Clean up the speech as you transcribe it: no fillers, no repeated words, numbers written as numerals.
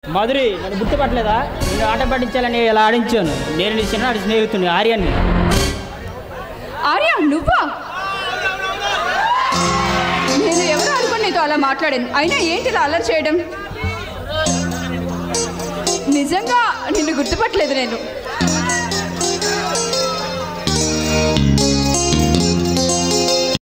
మధురి నన్ను గుర్తుపట్టలేదా? నేను ఆట పట్టించాలని ఇలా ఆడించాను. నేను నీ చిన్ననాటి స్నేహితుని ఆర్యాన్ని. ఆర్య నువ్వా? నేను ఎవరు అనుకుని నీతో అలా మాట్లాడాను. అయినా ఏంటి ఇలా అల్లరి చేయడం? నిజంగా నిన్ను గుర్తుపట్టలేదు నేను.